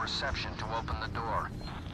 reception to open the door.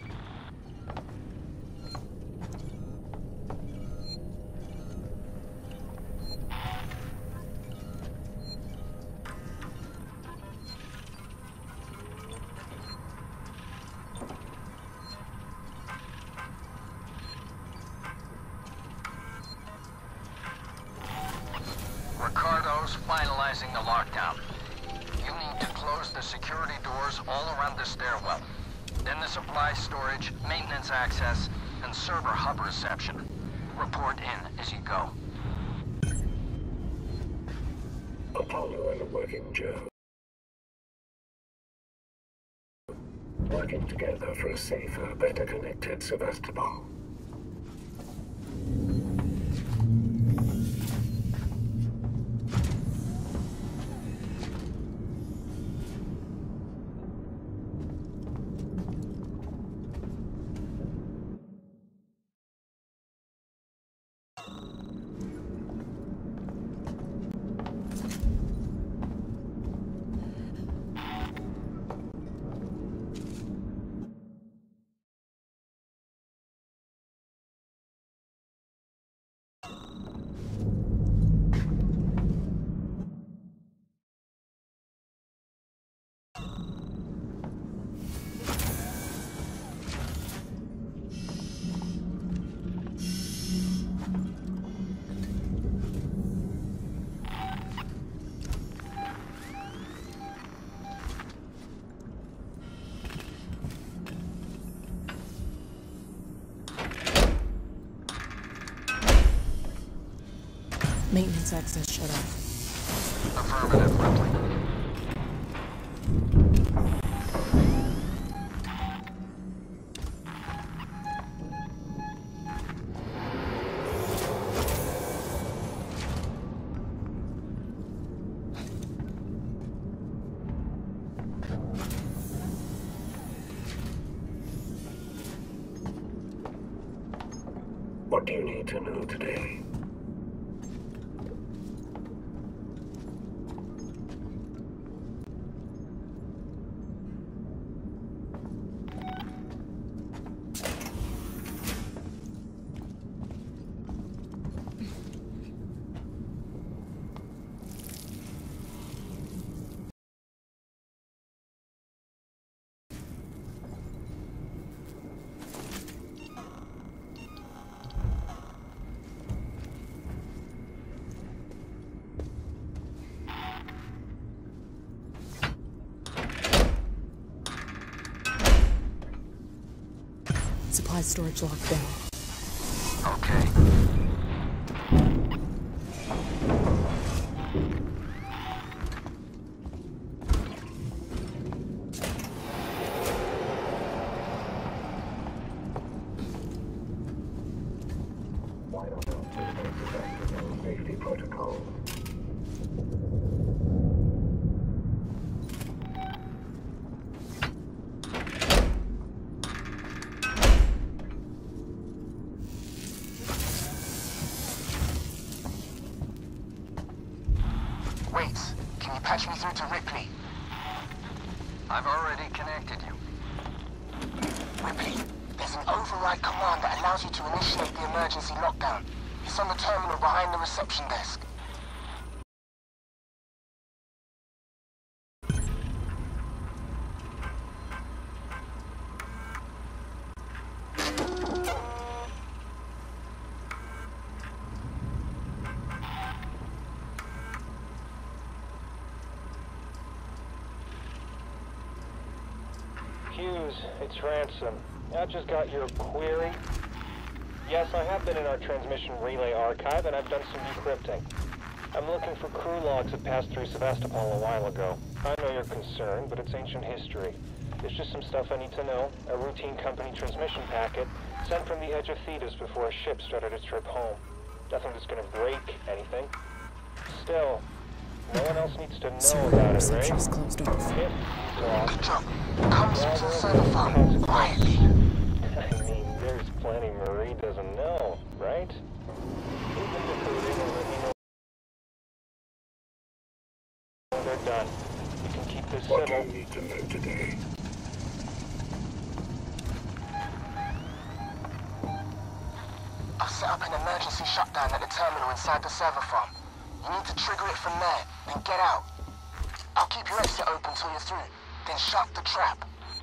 Ricardo's finalizing the lockdown. You need to close the security doors all around the stairwell. Then the supply storage, maintenance access, and server hub reception. Report in as you go. Apollo and a working Joe. Working together for a safer, better connected Sevastopol. Maintenance access shut off. Affirmative, Ripley. What do you need to know today? Supply storage locked down. Okay. Why don't you safety protocol? Wait, can you patch me through to Ripley? I've already connected you. Ripley, there's an override command that allows you to initiate the emergency lockdown. It's on the terminal behind the reception desk. Hughes, it's Ransom. I just got your query. Yes, I have been in our transmission relay archive, and I've done some decrypting. I'm looking for crew logs that passed through Sevastopol a while ago. I know you're concerned, but it's ancient history. There's just some stuff I need to know. A routine company transmission packet sent from the edge of Thetis before a ship started its trip home. Nothing that's gonna break anything. Still, no one else needs to know about it, Reception right? is closed off. If so, Good job. Come to the server farm, quietly. I mean, there's plenty Marie doesn't know, right? Leave them to Corinne and let me know when they're done. You can keep this What do civil. you need to know today? I've set up an emergency shutdown at the terminal inside the server farm. You need to trigger it from there, then get out. I'll keep your exit open till you're through, then shut the trap.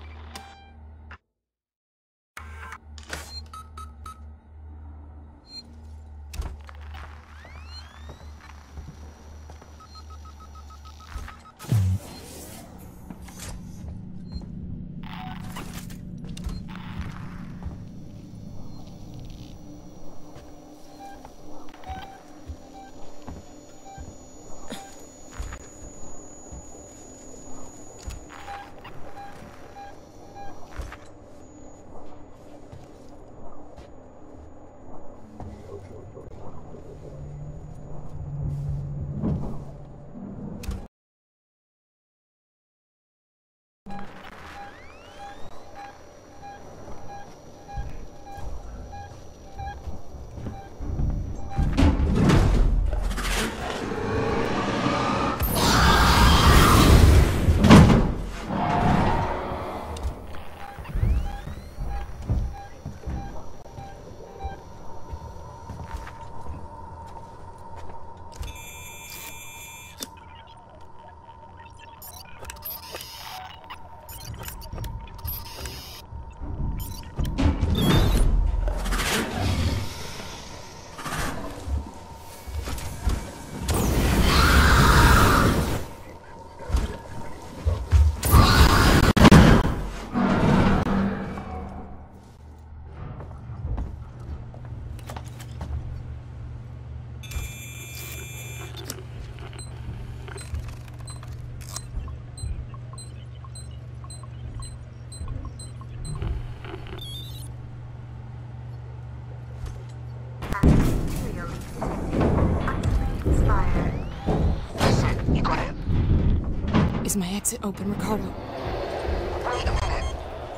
Is my exit open, Ricardo? Wait a minute.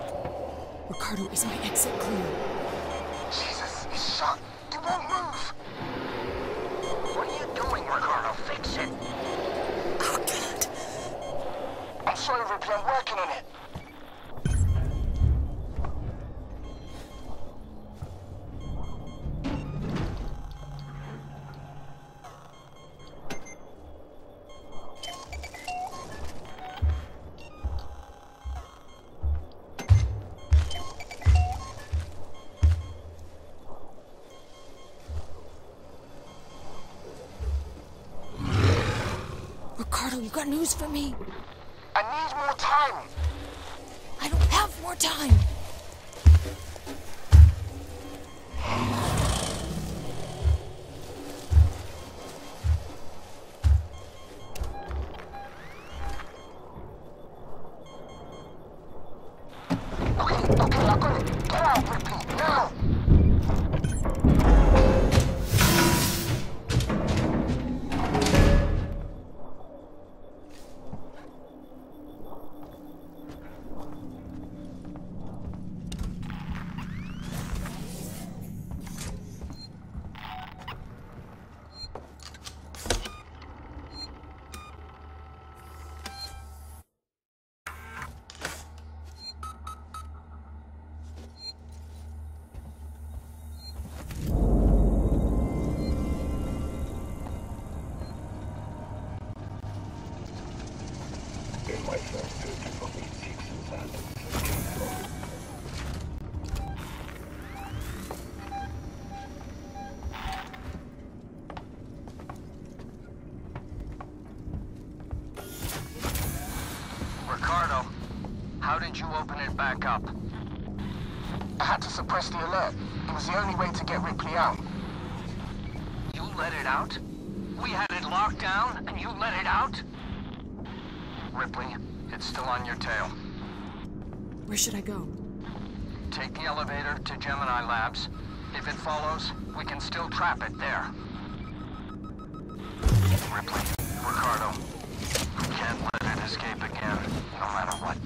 Ricardo, is my exit clear? Jesus, it's shut. It won't move. What are you doing, Ricardo? Fix it! Oh, God. I'm sorry, Ripley, I'm working on it. Ricardo, you got news for me? I need more time. I don't have more time. Okay, I got it. Get out, Ripley, now. In my first duty for me, six and Ricardo, how did you open it back up? I had to suppress the alert. It was the only way to get Ripley out. You let it out? We had it locked down, and you let it out? Ripley, it's still on your tail. Where should I go? Take the elevator to Gemini Labs. If it follows, we can still trap it there. Ripley, Ricardo, we can't let it escape again, no matter what.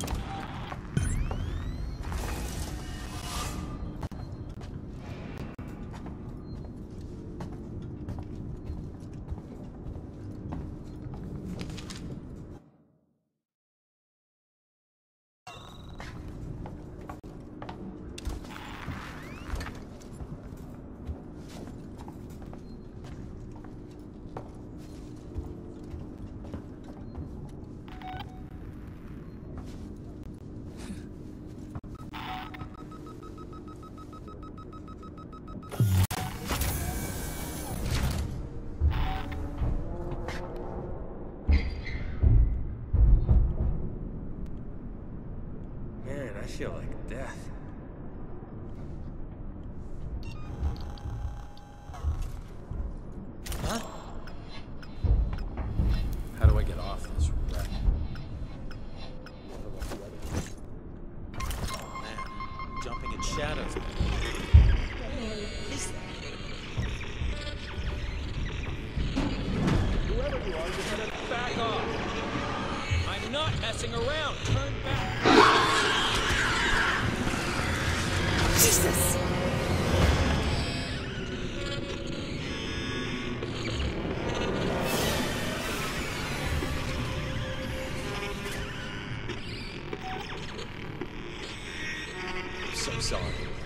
feel like death. Huh? How do I get off this wreck? Oh man, jumping in shadows. Is that? Whoever you are, you better back off. I'm not messing around. Turn back. Jesus! I'm so sorry.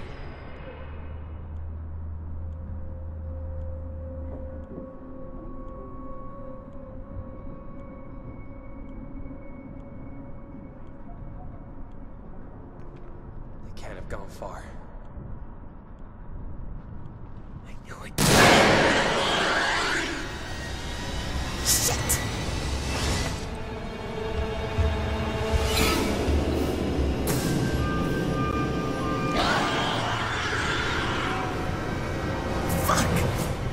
They can't have gone far. I knew it. Shit! Fuck!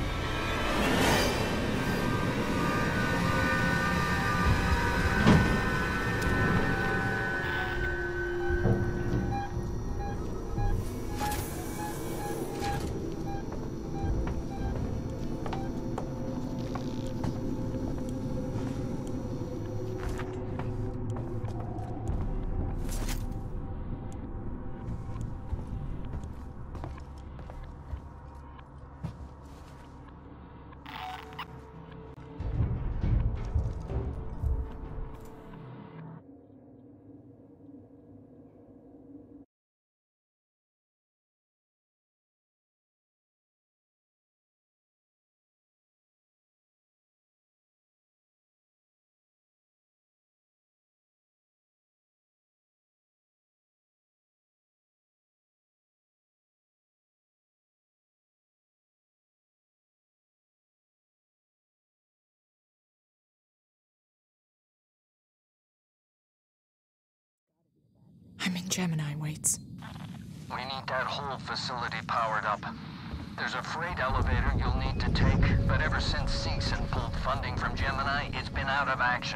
I'm in Gemini, Waits. We need that whole facility powered up. There's a freight elevator you'll need to take, but ever since Seegson pulled funding from Gemini, it's been out of action.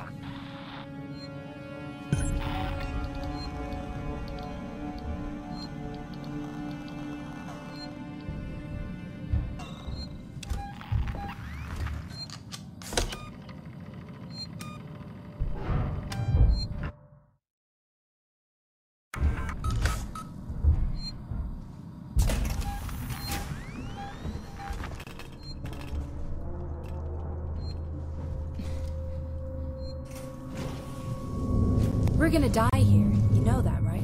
We're gonna die here. You know that, right?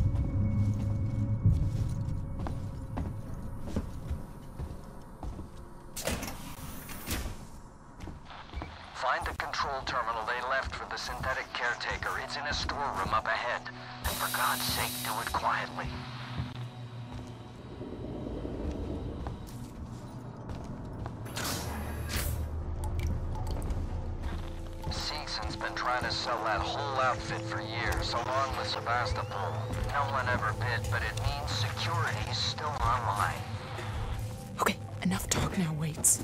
Find the control terminal they left for the synthetic caretaker. It's in a storeroom up ahead. And for God's sake, do it quietly. Seegson's been trying to sell that whole outfit for years, along with Sevastopol. No one ever bid, but it means security's still online. Okay, enough talk now, Waits.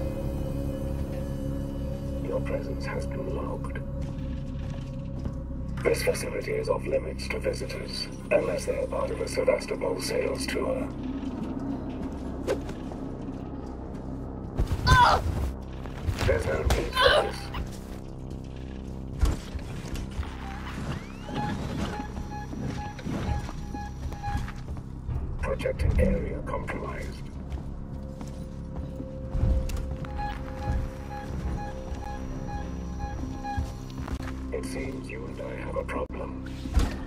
Your presence has been logged. This facility is off limits to visitors, unless they are part of a Sevastopol sales tour. There's no need for this. Projecting area compromised. It seems you and I have a problem.